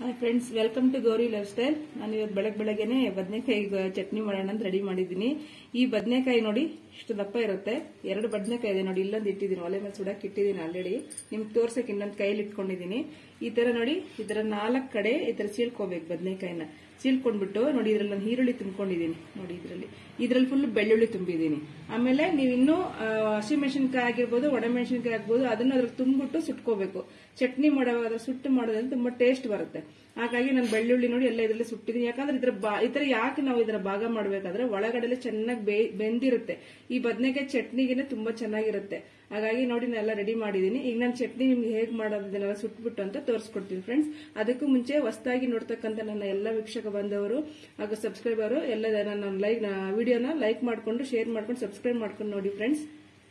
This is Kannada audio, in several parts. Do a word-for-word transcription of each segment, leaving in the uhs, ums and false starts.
Hi friends, welcome to Gauri lifestyle. ನಾನು ಇವತ್ತು ಬೆಳಗ್ಗೆ ಬೆಳಗ್ಗೆನೆ ಬದನೆಕಾಯಿ ಚಟ್ನಿ ಮಾಡೋಣ ಅಂತ ರೆಡಿ ಮಾಡಿದ್ದೀನಿ. ಈ ಬದನೆಕಾಯಿ ನೋಡಿ ಇಷ್ಟು ದಪ್ಪ ಇರುತ್ತೆ. ಎರಡು ಬದನೆಕಾಯಿ ಇದೆ ನೋಡಿ, ಇಲ್ಲೊಂದು ಇಟ್ಟಿದ್ದೀನಿ, ಒಲೆ ಮೇಲೆ ಸುಡಕ್ಕೆ ಇಟ್ಟಿದ್ದೀನಿ ಆಲ್ರೆಡಿ. ನಿಮ್ಗೆ ತೋರ್ಸಕ್ಕೆ ಇನ್ನೊಂದು ಕೈಲಿ ಇಟ್ಕೊಂಡಿದ್ದೀನಿ. ಈ ತರ ನೋಡಿ, ಈ ತರ ನಾಲ್ಕು ಕಡೆ ಈ ತರ ಸೀಳ್ಕೋಬೇಕು ಬದನೆಕಾಯಿನ. ಸೀಳ್ಕೊಂಡ್ಬಿಟ್ಟು ನೋಡಿ, ಇದ್ರಲ್ಲಿ ನಾನು ಈರುಳ್ಳಿ ತುಂಬಿಕೊಂಡಿದ್ದೀನಿ ನೋಡಿ, ಇದ್ರಲ್ಲಿ ಇದ್ರಲ್ಲಿ ಫುಲ್ ಬೆಳ್ಳುಳ್ಳಿ ತುಂಬಿದ್ದೀನಿ. ಆಮೇಲೆ ನೀವು ಇನ್ನೂ ಹಸಿಮೆಣಸಿನಕಾಯಿ ಆಗಿರ್ಬೋದು, ಒಣಮೆಣಸಿನಕಾಯಿ ಆಗ್ಬೋದು, ಅದನ್ನ ಅದ್ರಲ್ಲಿ ತುಂಬಿಟ್ಟು ಸುಟ್ಕೋಬೇಕು. ಚಟ್ನಿ ಮಾಡುವಾಗ ಸುಟ್ಟು ಮಾಡೋದ್ರಿಂದ ತುಂಬಾ ಟೇಸ್ಟ್ ಬರುತ್ತೆ. ಹಾಗಾಗಿ ನಾನು ಬೆಳ್ಳುಳ್ಳಿ ನೋಡಿ ಎಲ್ಲ ಇದರಲ್ಲಿ ಸುಟ್ಟಿದ್ದೀನಿ. ಯಾಕಂದ್ರೆ ಇದ್ರ ಈ ತರ ಯಾಕೆ ನಾವು ಇದರ ಭಾಗ ಮಾಡ್ಬೇಕಾದ್ರೆ ಒಳಗಡೆ ಚೆನ್ನಾಗಿ ಬೆಂದಿರುತ್ತೆ. ಈ ಬದನೆಕಾಯಿ ಚಟ್ನಿಗೆ ತುಂಬಾ ಚೆನ್ನಾಗಿರುತ್ತೆ. ಹಾಗಾಗಿ ನೋಡಿ ನಾನು ಎಲ್ಲ ರೆಡಿ ಮಾಡಿದ್ದೀನಿ. ಈಗ ನಾನು ಚಟ್ನಿ ನಿಮ್ಗೆ ಹೇಗೆ ಮಾಡೋದನ್ನೆಲ್ಲ ಸುಟ್ಬಿಟ್ಟು ಅಂತ ತೋರಿಸ್ಕೊಡ್ತೀನಿ ಫ್ರೆಂಡ್ಸ್. ಅದಕ್ಕೂ ಮುಂಚೆ ಹೊಸದಾಗಿ ನೋಡ್ತಕ್ಕಂಥ ನನ್ನ ಎಲ್ಲ ವೀಕ್ಷಕ ಬಂದವರು ಹಾಗೂ ಸಬ್ಸ್ಕ್ರೈಬರ್ ಎಲ್ಲ ನನ್ನ ಲೈಕ್ ವಿಡಿಯೋನ ಲೈಕ್ ಮಾಡ್ಕೊಂಡು ಶೇರ್ ಮಾಡ್ಕೊಂಡು ಸಬ್ಸ್ಕ್ರೈಬ್ ಮಾಡ್ಕೊಂಡು ನೋಡಿ ಫ್ರೆಂಡ್ಸ್.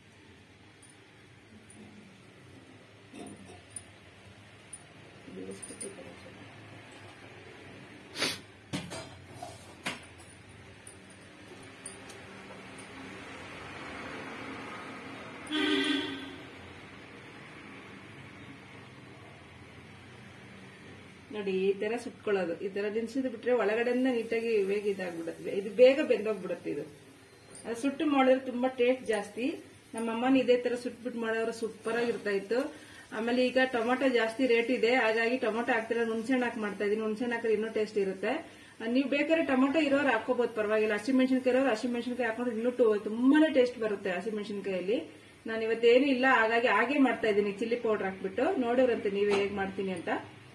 ನೋಡಿ ಈ ತರ ಸುಟ್ಕೊಳ್ಳೋದು. ಈ ತರ ದಿನಸಿದ್ ಬಿಟ್ರೆ ಒಳಗಡೆಯಿಂದ ನೀಟಾಗಿ ಬೇಗ ಇದಾಗ್ಬಿಡುತ್ತೆ. ಇದು ಬೇಗ ಬೆಂದೋಗ್ಬಿಡುತ್ತೆ. ಇದು ಅದು ಸುಟ್ಟು ಮಾಡಿದ್ರೆ ತುಂಬಾ ಟೇಸ್ಟ್ ಜಾಸ್ತಿ. ನಮ್ಮಮ್ಮನ ಇದೇ ತರ ಸುಟ್ಬಿಟ್ಟು ಮಾಡೋರು ಸೂಪರ್ ಆಗಿರ್ತಾ ಇತ್ತು. ಆಮೇಲೆ ಈಗ ಟೊಮೊಟೊ ಜಾಸ್ತಿ ರೇಟ್ ಇದೆ, ಹಾಗಾಗಿ ಟೊಮೊಟೊ ಹಾಕ್ತಿರ ಹುಣಸೆಹಣ್ಣು ಹಾಕಿ ಮಾಡ್ತಾ ಇದೀನಿ. ಹುಣಸೆಹಣ್ಣು ಹಾಕಿದ್ರೆ ಇನ್ನೂ ಟೇಸ್ಟ್ ಇರುತ್ತೆ. ನೀವು ಬೇಕಾದ್ರೆ ಟೊಮೊಟೊ ಇರೋರು ಹಾಕೋಬಹುದು, ಪರವಾಗಿಲ್ಲ. ಹಸಿಮೆಣಸಿನಕಾಯಿ ಇರೋರು ಹಸಿಮೆಣಸಿನಕಾಯಿ ಹಾಕೊಂಡ್ರೆ ಇನ್ನೂ ತುಂಬಾನೇ ಟೇಸ್ಟ್ ಬರುತ್ತೆ ಹಸಿಮೆಣಸಿನಕಾಯಲ್ಲಿ. ನಾನು ಇವತ್ತೇನು ಇಲ್ಲ, ಹಾಗಾಗಿ ಹಾಗೆ ಮಾಡ್ತಾ ಇದ್ದೀನಿ, ಚಿಲ್ಲಿ ಪೌಡರ್ ಹಾಕ್ಬಿಟ್ಟು. ನೋಡೋರಂತೆ ನೀವೇ ಹೇಗ್ ಮಾಡ್ತೀನಿ ಅಂತ.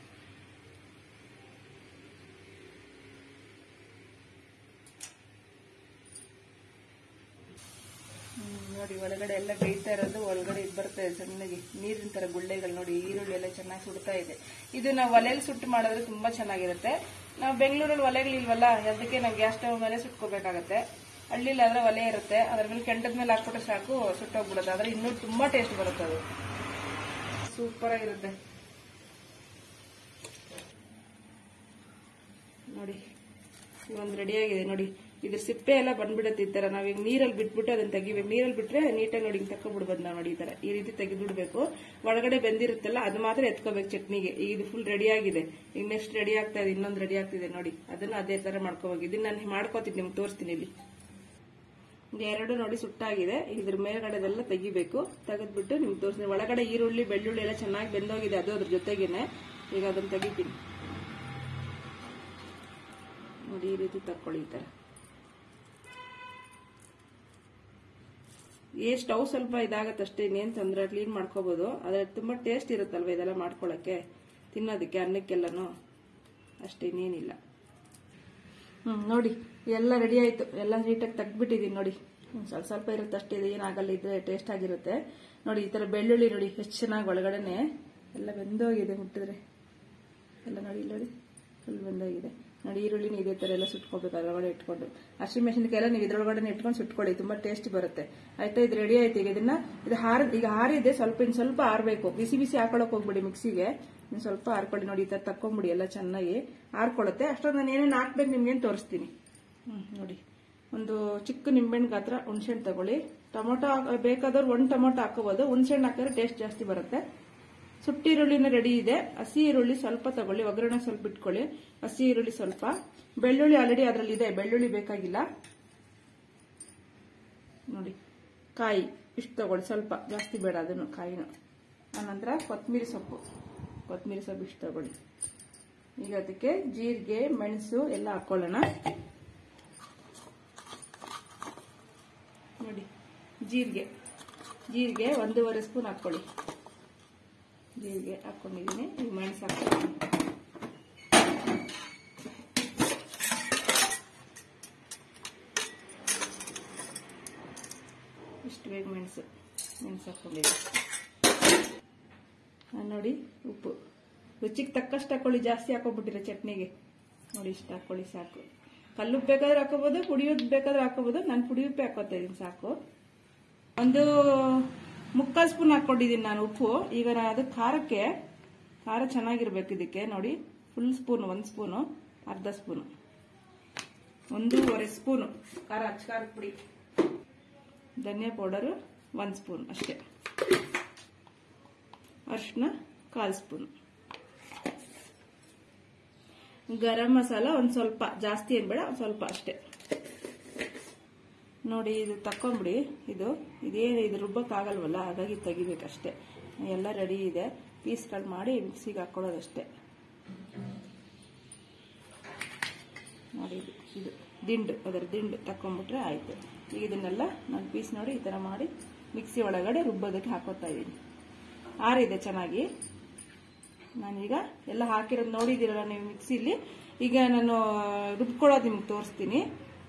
ನೋಡಿ ಒಳಗಡೆ ಎಲ್ಲ ಬೇಯ್ತಾ ಇರೋದು, ಒಳಗಡೆ ಇದು ಬರ್ತಾ ಇದೆ ಸಣ್ಣಗೆ ನೀರಿನ ತರ ಗುಳ್ಳೆಗಳು. ನೋಡಿ ಈರುಳ್ಳಿ ಎಲ್ಲ ಚೆನ್ನಾಗಿ ಸುಡ್ತಾ ಇದೆ. ಇದು ನಾವು ಒಲೆಯಲ್ಲಿ ಸುಟ್ಟು ಮಾಡಿದ್ರೆ ತುಂಬಾ ಚೆನ್ನಾಗಿರುತ್ತೆ. ನಾವು ಬೆಂಗಳೂರಲ್ಲಿ ಒಲೆಗಳಿಲ್ವಲ್ಲ, ಅದಕ್ಕೆ ನಾವು ಗ್ಯಾಸ್ ಸ್ಟವ್ ಮೇಲೆ ಸುಟ್ಕೋಬೇಕಾಗತ್ತೆ. ಹಳ್ಳಿಲಿ ಆದ್ರೆ ಒಲೆ ಇರುತ್ತೆ, ಅದ್ರ ಮೇಲೆ ಕೆಂಡದ ಮೇಲೆ ಹಾಕ್ಬಿಟ್ರೆ ಸಾಕು, ಸುಟ್ಟೋಗ್ಬಿಡುತ್ತೆ. ಆದ್ರೆ ಇನ್ನೂ ತುಂಬಾ ಟೇಸ್ಟ್ ಬರುತ್ತೆ, ಅದು ಸೂಪರ್ ಆಗಿರುತ್ತೆ. ನೋಡಿ ಒಂದು ರೆಡಿ ಆಗಿದೆ ನೋಡಿ. ಇದ್ರ ಸಿಪ್ಪೆ ಎಲ್ಲ ಬಂದ್ಬಿಡುತ್ತೆ. ಈ ತರ ನಾವೀಗ ನೀರಲ್ಲಿ ಬಿಟ್ಬಿಟ್ಟು ಅದನ್ನ ತೆಗಿಬೇಕು. ನೀರಲ್ಲಿ ಬಿಟ್ರೆ ನೀಟಾಗಿ ನೋಡಿ ಹಿಂಗ್ ತಕ್ಕೊಬಿಡ್ಬೋದು ನಾವು. ನೋಡಿ ಈ ತರ ಈ ರೀತಿ ತೆಗೆದ್ಬಿಡ್ಬೇಕು. ಒಳಗಡೆ ಬೆಂದಿರುತ್ತಲ್ಲ ಅದು ಮಾತ್ರ ಎತ್ಕೋಬೇಕು ಚಟ್ನಿಗೆ. ಈಗ ಇದು ಫುಲ್ ರೆಡಿ ಆಗಿದೆ. ಈಗ ನೆಕ್ಸ್ಟ್ ರೆಡಿ ಆಗ್ತಾ ಇದೆ, ಇನ್ನೊಂದು ರೆಡಿ ಆಗ್ತಿದೆ ನೋಡಿ. ಅದನ್ನ ಅದೇ ತರ ಮಾಡ್ಕೋಬೇಕು. ಇದನ್ನ ನಾನು ಮಾಡ್ಕೋತೀನಿ, ನಿಮ್ಗೆ ತೋರಿಸ್ತೀನಿ ಇಲ್ಲಿ. ಎರಡು ನೋಡಿ ಸುಟ್ಟಾಗಿದೆ. ಇದ್ರ ಮೇಲ್ಗಡೆದೆಲ್ಲ ತೆಗಿಬೇಕು. ತೆಗೆದ್ಬಿಟ್ಟು ನಿಮ್ಗೆ ತೋರಿಸ್ತೀನಿ. ಒಳಗಡೆ ಈರುಳ್ಳಿ ಬೆಳ್ಳುಳ್ಳಿ ಎಲ್ಲ ಚೆನ್ನಾಗಿ ಬೆಂದೋಗಿದೆ, ಅದು ಅದ್ರ ಜೊತೆಗೇನೆ. ಈಗ ಅದನ್ನ ತೆಗಿತೀನಿ ನೋಡಿ. ಈ ರೀತಿ ತಕ್ಕೊಳ್ಳಿ ಈ ತರ. ಏ ಸ್ಟವ್ ಸ್ವಲ್ಪ ಇದಾಗತ್ತೆ ಅಷ್ಟೇ, ಇನ್ನೇನ್ ತೊಂದ್ರೆ, ಕ್ಲೀನ್ ಮಾಡ್ಕೋಬಹುದು. ಆದ್ರೆ ತುಂಬಾ ಟೇಸ್ಟ್ ಇರುತ್ತಲ್ವ ಇದೆಲ್ಲ ಮಾಡ್ಕೊಳಕ್ಕೆ, ತಿನ್ನೋದಕ್ಕೆ, ಅನ್ನಕ್ಕೆಲ್ಲನು ಅಷ್ಟೇ, ಇನ್ನೇನಿಲ್ಲ. ಹ್ಮ್ ನೋಡಿ ಎಲ್ಲ ರೆಡಿ ಆಯ್ತು. ಎಲ್ಲ ನೀಟಾಗಿ ತೆಗ್ದ್ಬಿಟ್ಟಿದೀನಿ ನೋಡಿ. ಸ್ವಲ್ಪ ಸ್ವಲ್ಪ ಇರುತ್ತೆ ಅಷ್ಟೇ, ಇದು ಏನಾಗಲ್ಲ, ಇದ್ರೆ ಟೇಸ್ಟ್ ಆಗಿರುತ್ತೆ ನೋಡಿ. ಈ ತರ ಬೆಳ್ಳುಳ್ಳಿ ನೋಡಿ ಎಷ್ಟು ಚೆನ್ನಾಗಿ ಒಳಗಡೆನೆ ಎಲ್ಲ ಬೆಂದೋಗಿದೆ. ಮುಟ್ಟಿದ್ರೆ ಎಲ್ಲ ನೋಡಿ, ಇಲ್ಲಿ ನೋಡಿ ಫುಲ್ ಬೆಂದೋಗಿದೆ ನೋಡಿ. ಈರುಳ್ಳಿನ ಇದೇ ತರ ಎಲ್ಲ ಸುಟ್ಕೋಬೇಕು ಅದ್ರೊಳಗಡೆ ಇಟ್ಕೊಂಡು. ಹಸಿಮೆಣಸಿನಕಾಯಿ ಎಲ್ಲ ನೀವು ಇದ್ರೊಳಗಡೆ ಇಟ್ಕೊಂಡು ಸುಟ್ಕೊಳ್ಳಿ, ತುಂಬಾ ಟೇಸ್ಟ್ ಬರುತ್ತೆ. ಆಯ್ತಾ, ಇದು ರೆಡಿ ಆಯ್ತು. ಈಗ ಇದನ್ನ ಇದು ಹಾರ ಈಗ ಹಾರಿದೆ, ಸ್ವಲ್ಪ ಇನ್ ಸ್ವಲ್ಪ ಆರ್ಬೇಕು. ಬಿಸಿ ಬಿಸಿ ಹಾಕೊಳಕ್ ಹೋಗ್ಬಿಡಿ ಮಿಕ್ಸಿಗೆ, ಇನ್ ಸ್ವಲ್ಪ ಹಾರ್ಕೊಳ್ಳಿ ನೋಡಿ. ಈ ತರ ತಕ್ಕೊಂಬಿಡಿ, ಎಲ್ಲ ಚೆನ್ನಾಗಿ ಹಾರ್ಕೊಳ್ಳುತ್ತೆ. ಅಷ್ಟೊಂದು ನಾನು ಏನೇನು ಹಾಕ್ಬೇಕು ನಿಮ್ಗೇನು ತೋರಿಸ್ತೀನಿ. ಹ್ಮ್ ನೋಡಿ, ಒಂದು ಚಿಕ್ಕ ನಿಂಬೆಹಣ್ಣು ಗಾತ್ರ ಹುಣಸೆಹಣ್ಣು ತಗೊಳ್ಳಿ. ಟೊಮೊಟೊ ಬೇಕಾದವ್ರು ಒಂದು ಟೊಮೊಟೊ ಹಾಕೋಬಹುದು, ಹುಣಸೆಹಣ್ಣು ಹಾಕಿದ್ರೆ ಟೇಸ್ಟ್ ಜಾಸ್ತಿ ಬರುತ್ತೆ. ಸುಟ್ಟಿ ಈರುಳ್ಳಿನ ರೆಡಿ ಇದೆ. ಹಸಿ ಈರುಳ್ಳಿ ಸ್ವಲ್ಪ ತಗೊಳ್ಳಿ, ಒಗ್ಗರಣೆ ಸ್ವಲ್ಪ ಇಟ್ಕೊಳ್ಳಿ. ಹಸಿ ಈರುಳ್ಳಿ ಸ್ವಲ್ಪ, ಬೆಳ್ಳುಳ್ಳಿ ಆಲ್ರೆಡಿ ಅದರಲ್ಲಿ ಇದೆ, ಬೆಳ್ಳುಳ್ಳಿ ಬೇಕಾಗಿಲ್ಲ ನೋಡಿ. ಕಾಯಿ ಇಷ್ಟು ತಗೊಳ್ಳಿ, ಸ್ವಲ್ಪ ಜಾಸ್ತಿ ಬೇಡ ಅದನ್ನು ಕಾಯಿನ. ಆನಂತರ ಕೊತ್ತಂಬರಿ ಸೊಪ್ಪು, ಕೊತ್ತಂಬರಿ ಸೊಪ್ಪು ಇಷ್ಟು ತಗೊಳ್ಳಿ. ಈಗ ಅದಕ್ಕೆ ಜೀರಿಗೆ ಮೆಣಸು ಎಲ್ಲ ಹಾಕೊಳ್ಳೋಣ ನೋಡಿ. ಜೀರಿಗೆ ಜೀರಿಗೆ ಒಂದೂವರೆ ಸ್ಪೂನ್ ಹಾಕೊಳ್ಳಿ. ಜೀರಿಗೆ ಹಾಕೊಂಡಿದ್ದೀನಿ. ಈಗ ಮೆಣಸು ಹಾಕ್ತೀನಿ. ಇಷ್ಟು ಬೇಗ ಮೆಣಸು ಮೆಣಸು ಹಾಕೊಂಡಿದ್ದೀನಿ ನೋಡಿ. ಉಪ್ಪು ರುಚಿಗೆ ತಕ್ಕಷ್ಟು ಹಾಕೊಳ್ಳಿ, ಜಾಸ್ತಿ ಹಾಕೊಂಡ್ಬಿಟ್ಟಿರ ಚಟ್ನಿಗೆ ನೋಡಿ. ಇಷ್ಟು ಹಾಕೊಳ್ಳಿ ಸಾಕು. ಕಲ್ಲುಪ್ಪು ಬೇಕಾದ್ರೆ ಹಾಕೋಬಹುದು, ಪುಡಿಯುಪ್ಪು ಬೇಕಾದ್ರೆ ಹಾಕೋಬಹುದು. ನಾನು ಪುಡಿಯುಪ್ಪೆ ಹಾಕೋತಾ ಇದ್ದೀನಿ ಸಾಕು. ಒಂದು ಮುಕ್ಕಾಲು ಸ್ಪೂನ್ ಹಾಕೊಂಡಿದ್ದೀನಿ ನಾನು ಉಪ್ಪು. ಈಗ ಅದು ಖಾರಕ್ಕೆ, ಖಾರ ಚೆನ್ನಾಗಿರ್ಬೇಕು ಇದಕ್ಕೆ ನೋಡಿ. ಫುಲ್ ಸ್ಪೂನ್, ಒಂದು ಸ್ಪೂನು, ಅರ್ಧ ಸ್ಪೂನು, ಒಂದೂವರೆ ಸ್ಪೂನು ಖಾರ, ಅಚ್ಚ ಖಾರದ ಪುಡಿ. ಧನಿಯಾ ಪೌಡರು ಒಂದು ಸ್ಪೂನ್ ಅಷ್ಟೇ. ಅರಿಶಿನ ಕಾಲು ಸ್ಪೂನ್. ಗರಂ ಮಸಾಲ ಒಂದ್ ಸ್ವಲ್ಪ, ಜಾಸ್ತಿ ಏನ್ ಬೇಡ, ಒಂದ್ ಸ್ವಲ್ಪ ಅಷ್ಟೇ. ನೋಡಿ ಇದು ತಕೊಂಡ್ಬಿಡಿ. ಇದು ಇದೇನು ಇದು ರುಬ್ಬಕ್ ಆಗಲ್ವಲ್ಲ, ಹಾಗಾಗಿ ತೆಗಿಬೇಕಷ್ಟೇ. ಎಲ್ಲ ರೆಡಿ ಇದೆ. ಪೀಸ್ಗಳು ಮಾಡಿ ಮಿಕ್ಸಿಗೆ ಹಾಕೊಳ್ಳೋದಷ್ಟೇ. ನೋಡಿ ಇದು ಇದು ದಿಂಡು, ಅದರ ದಿಂಡು ತಕೊಂಡ್ಬಿಟ್ರೆ ಆಯ್ತು. ಈಗ ಇದನ್ನೆಲ್ಲ ನಾನು ಪೀಸ್ ನೋಡಿ ಈ ತರ ಮಾಡಿ ಮಿಕ್ಸಿ ಒಳಗಡೆ ರುಬ್ಬೋದಕ್ಕೆ ಹಾಕೋತಾ ಇದ್ದೀನಿ. ಆರಿದೆ ಚೆನ್ನಾಗಿ. ನಾನೀಗ ಎಲ್ಲ ಹಾಕಿರೋದು ನೋಡಿದ್ದೀರಲ್ಲ ನೀವು ಮಿಕ್ಸಿಲಿ. ಈಗ ನಾನು ರುಬ್ಕೊಳ್ಳೋದು ನಿಮ್ಗೆ ತೋರಿಸ್ತೀನಿ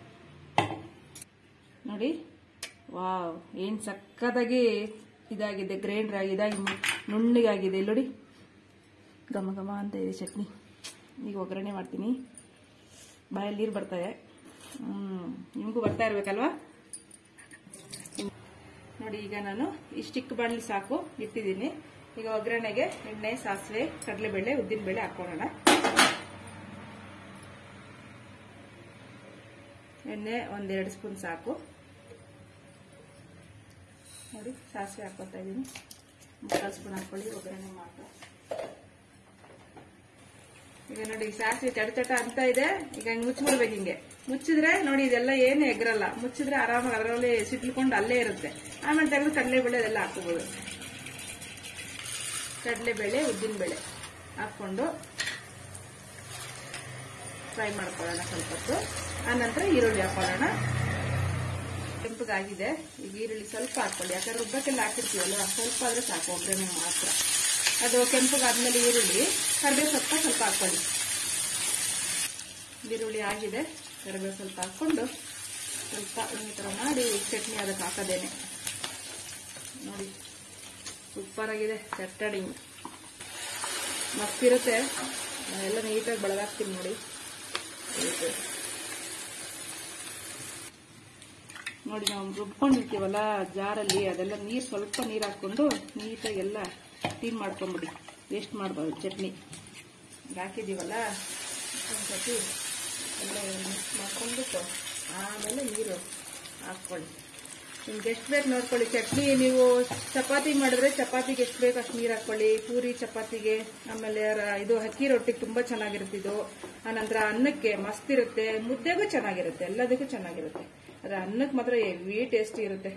ನೋಡಿ. ವಾವ್, ಏನ್ ಸಕ್ಕತ್ತಾಗಿ ಇದಾಗಿದೆ, ಗ್ರೈಂಡರ್ ಆಗಿ ಇದಾಗಿ ನುಣ್ಣಗಾಗಿದೆ ನೋಡಿ. ಘಮ ಘಮ ಅಂತ ಇದೆ ಚಟ್ನಿ. ಈಗ ಒಗ್ಗರಣೆ ಮಾಡ್ತೀನಿ. ಬಾಯಲ್ಲಿ ನೀರು ಬರ್ತಾಯಿದೆ. ಹ್ಮ್ ನಿಮಗೂ ಬರ್ತಾ ಇರ್ಬೇಕಲ್ವಾ ನೋಡಿ. ಈಗ ನಾನು ಇಷ್ಟಿಕ್ಕ ಬಾಣಲಿ ಸಾಕು ಇಟ್ಟಿದ್ದೀನಿ. ಈಗ ಒಗ್ಗರಣೆಗೆ ಎಣ್ಣೆ, ಸಾಸಿವೆ, ಕಡಲೆಬೇಳೆ, ಉದ್ದಿನಬೇಳೆ ಹಾಕೋಣ. ಎಣ್ಣೆ ಒಂದೆರಡು ಸ್ಪೂನ್ ಸಾಕು ನೋಡಿ. ಸಾಸಿವೆ ಹಾಕೋತಾ ಇದ್ದೀನಿ. ಮುಕ್ಕಾಲು ಸ್ಪೂನ್ ಹಾಕೊಳ್ಳಿ, ಒಗ್ಗರಣೆ ಮಾತ್ರ. ಈಗ ನೋಡಿ ಸಾಸಿವೆ ಚಟ ಚಟ ಅಂತ ಇದೆ. ಈಗ ಹಿಂಗೆ ಮುಚ್ಚಿಬಿಡ್ಬೇಕು. ಹಿಂಗೆ ಮುಚ್ಚಿದ್ರೆ ನೋಡಿ ಇದೆಲ್ಲ ಏನು ಎಗ್ರಲ್ಲ. ಮುಚ್ಚಿದ್ರೆ ಆರಾಮಾಗಿ ಅದರಲ್ಲಿ ಸಿಟ್ಲ್ಕೊಂಡು ಅಲ್ಲೇ ಇರುತ್ತೆ. ಆಮೇಲೆ ತೆಗೆದು ಕಡಲೆಬೇಳೆ ಅದೆಲ್ಲ ಹಾಕೋಬಹುದು. ಕಡಲೆಬೇಳೆ, ಉದ್ದಿನಬೇಳೆ ಹಾಕೊಂಡು ಫ್ರೈ ಮಾಡ್ಕೊಳ್ಳೋಣ ಸ್ವಲ್ಪ ಹೊತ್ತು. ಆನಂತರ ಈರುಳ್ಳಿ ಹಾಕೊಳ್ಳೋಣ. ಕೆಂಪಗಾಗಿದೆ. ಈಗ ಈರುಳ್ಳಿ ಸ್ವಲ್ಪ ಹಾಕೊಳ್ಳಿ, ಯಾಕಂದ್ರೆ ರುಬ್ಬಕ್ಕೆಲ್ಲ ಹಾಕಿರ್ತೀವಲ್ಲ, ಸ್ವಲ್ಪ ಆದ್ರೆ ಸಾಕು ಒಗ್ಗರಣೆ ಮಾತ್ರ. ಅದು ಕೆಂಪಗಾದ್ಮೇಲೆ ಈರುಳ್ಳಿ, ಕರಿಬೇವು ಸ್ವಲ್ಪ ಸ್ವಲ್ಪ ಹಾಕೊಳ್ಳಿ. ಈರುಳ್ಳಿ ಆಗಿದೆ, ಕರಿಬೇವು ಸ್ವಲ್ಪ ಹಾಕೊಂಡು ಸ್ವಲ್ಪ ಈ ಥರ ಮಾಡಿ ಚಟ್ನಿ ಅದಕ್ಕೆ ಹಾಕೋದೇನೆ ನೋಡಿ. ಸೂಪರ್ ಆಗಿದೆ ಚಟ್ಟಣಿ, ಮಸ್ತಿರುತ್ತೆ. ನಾನೆಲ್ಲ ನೀಟಾಗಿ ಬೆಳಗಾಕ್ತೀನಿ ನೋಡಿ. ನೋಡಿ ನಾವು ರುಬ್ಕೊಂಡಿರ್ತೀವಲ್ಲ ಜಾರಲ್ಲಿ, ಅದೆಲ್ಲ ನೀರು ಸ್ವಲ್ಪ ನೀರು ಹಾಕೊಂಡು ನೀಟಾಗಿ ಎಲ್ಲ ಕ್ಲೀನ್ ಮಾಡ್ಕೊಂಬಿಡಿ. ವೇಸ್ಟ್ ಮಾಡ್ಬಾರ್ದು ಚಟ್ನಿ. ಹಾಕಿದ್ದೀವಲ್ಲ ಒಂದ್ಸತಿ ಎಲ್ಲ ಮಿಕ್ಸ್ ಮಾಡ್ಕೊಂಡ್ಬಿಟ್ಟು ಆಮೇಲೆ ನೀರು ಹಾಕ್ಕೊಳ್ಳಿ. ನಿಮ್ಗೆ ಎಷ್ಟು ಬೇಕು ನೋಡ್ಕೊಳ್ಳಿ. ಚಟ್ನಿ ನೀವು ಚಪಾತಿ ಮಾಡಿದ್ರೆ ಚಪಾತಿಗೆ ಎಷ್ಟು ಬೇಕು ಅಷ್ಟು ನೀರು ಹಾಕ್ಕೊಳ್ಳಿ. ಪೂರಿ ಚಪಾತಿಗೆ, ಆಮೇಲೆ ಇದು ಅಕ್ಕಿ ರೊಟ್ಟಿಗೆ ತುಂಬಾ ಚೆನ್ನಾಗಿರುತ್ತೆ ಇದು. ಆನಂತರ ಅನ್ನಕ್ಕೆ ಮಸ್ತ್ ಇರುತ್ತೆ, ಮುದ್ದೆಗೂ ಚೆನ್ನಾಗಿರುತ್ತೆ, ಎಲ್ಲದಕ್ಕೂ ಚೆನ್ನಾಗಿರುತ್ತೆ. ಅದ್ರ ಅನ್ನಕ್ಕೆ ಮಾತ್ರ ಹೆವಿ ಟೇಸ್ಟಿ ಇರುತ್ತೆ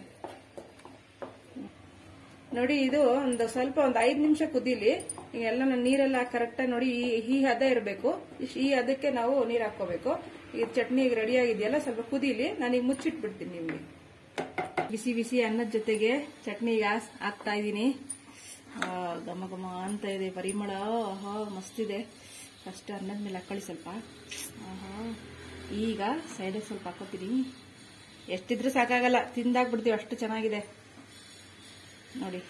ನೋಡಿ. ಇದು ಒಂದು ಸ್ವಲ್ಪ ಒಂದು ಐದು ನಿಮಿಷ ಕುದೀಲಿ. ಎಲ್ಲ ನೀರೆಲ್ಲ ಕರೆಕ್ಟಾಗಿ ನೋಡಿ ಈ ಹದ ಇರಬೇಕು. ಈ ಹದಕ್ಕೆ ನಾವು ನೀರು ಹಾಕೋಬೇಕು. ಈ ಚಟ್ನಿ ಈಗ ರೆಡಿ ಆಗಿದೆಯಲ್ಲ, ಸ್ವಲ್ಪ ಕುದೀಲಿ. ನಾನೀಗ ಮುಚ್ಚಿಟ್ಬಿಡ್ತೀನಿ ನಿಮ್ಗೆ. ಬಿಸಿ ಬಿಸಿ ಅನ್ನದ ಜೊತೆಗೆ ಚಟ್ನಿ ಗ್ಯಾಸ್ ಹಾಕ್ತಾ ಇದ್ದೀನಿ. ಘಮ ಘಮ ಅಂತ ಇದೆ ಪರಿಮಳ. ಆಹಾ ಮಸ್ತಿದೆ. ಫಸ್ಟ್ ಅನ್ನದ ಮೇಲೆ ಹಾಕೊಳ್ಳಿ ಸ್ವಲ್ಪ. ಆಹಾ ಈಗ ಸೈಡಿಗೆ ಸ್ವಲ್ಪ ಹಾಕೋತೀನಿ. ಎಷ್ಟಿದ್ರೂ ಸಾಕಾಗಲ್ಲ, ತಿಂದಾಕ್ಬಿಡ್ತೀವಿ, ಅಷ್ಟು ಚೆನ್ನಾಗಿದೆ ನೋಡಿ.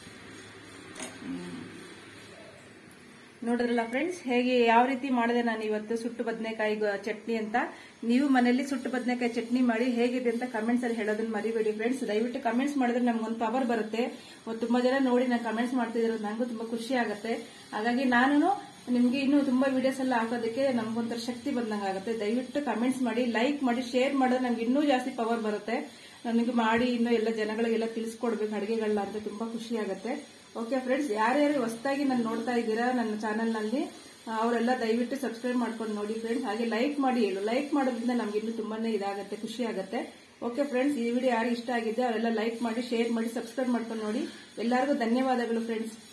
ನೋಡಿದ್ರಲ್ಲ ಫ್ರೆಂಡ್ಸ್, ಹೇಗೆ ಯಾವ ರೀತಿ ಮಾಡಿದೆ ನಾನು ಇವತ್ತು ಸುಟ್ಟು ಬದನೆಕಾಯಿ ಚಟ್ನಿ ಅಂತ. ನೀವು ಮನೆಯಲ್ಲಿ ಸುಟ್ಟು ಬದನೆಕಾಯಿ ಚಟ್ನಿ ಮಾಡಿ ಹೇಗಿದೆ ಅಂತ ಕಮೆಂಟ್ಸ್ ಅಲ್ಲಿ ಹೇಳೋದನ್ನ ಮರಿಬೇಡಿ ಫ್ರೆಂಡ್ಸ್. ದಯವಿಟ್ಟು ಕಮೆಂಟ್ಸ್ ಮಾಡಿದ್ರೆ ನಮ್ಗೊಂದು ಪವರ್ ಬರುತ್ತೆ. ತುಂಬಾ ಜನ ನೋಡಿ ನಾನು ಕಮೆಂಟ್ಸ್ ಮಾಡ್ತಿದ್ರು, ನಂಗೂ ತುಂಬಾ ಖುಷಿ ಆಗುತ್ತೆ. ಹಾಗಾಗಿ ನಾನು ನಿಮ್ಗೆ ಇನ್ನೂ ತುಂಬಾ ವಿಡಿಯೋಸ್ ಎಲ್ಲ ಹಾಕೋದಕ್ಕೆ ನಮ್ಗೊಂಥರ ಶಕ್ತಿ ಬಂದಂಗೆ ಆಗುತ್ತೆ. ದಯವಿಟ್ಟು ಕಮೆಂಟ್ಸ್ ಮಾಡಿ, ಲೈಕ್ ಮಾಡಿ, ಶೇರ್ ಮಾಡಿದ್ರೆ ನಮ್ಗೆ ಇನ್ನೂ ಜಾಸ್ತಿ ಪವರ್ ಬರುತ್ತೆ. ನನಗೆ ಮಾಡಿ ಇನ್ನೂ ಎಲ್ಲ ಜನಗಳಿಗೆಲ್ಲ ತಿಳಿಸ್ಕೊಡ್ಬೇಕು ಅಡುಗೆಗಳನ್ನ ಅಂತ ತುಂಬಾ ಖುಷಿ ಆಗುತ್ತೆ. ಓಕೆ ಫ್ರೆಂಡ್ಸ್, ಯಾರ್ಯಾರು ಹೊಸದಾಗಿ ನಾನು ನೋಡ್ತಾ ಇದ್ದೀರಾ ನನ್ನ ಚಾನೆಲ್ ನಲ್ಲಿ, ಅವರೆಲ್ಲ ದಯವಿಟ್ಟು ಸಬ್ಸ್ಕ್ರೈಬ್ ಮಾಡ್ಕೊಂಡು ನೋಡಿ ಫ್ರೆಂಡ್ಸ್. ಹಾಗೆ ಲೈಕ್ ಮಾಡಿ. ಹೇಳು ಲೈಕ್ ಮಾಡೋದ್ರಿಂದ ನಮ್ಗೆ ಇನ್ನೂ ತುಂಬಾನೇ ಇದಾಗುತ್ತೆ, ಖುಷಿ ಆಗುತ್ತೆ. ಓಕೆ ಫ್ರೆಂಡ್ಸ್, ಈ ವಿಡಿಯೋ ಯಾರು ಇಷ್ಟ ಆಗಿದೆ ಅವರೆಲ್ಲ ಲೈಕ್ ಮಾಡಿ, ಶೇರ್ ಮಾಡಿ, ಸಬ್ಸ್ಕ್ರೈಬ್ ಮಾಡ್ಕೊಂಡು ನೋಡಿ. ಎಲ್ಲರಿಗೂ ಧನ್ಯವಾದಗಳು ಫ್ರೆಂಡ್ಸ್.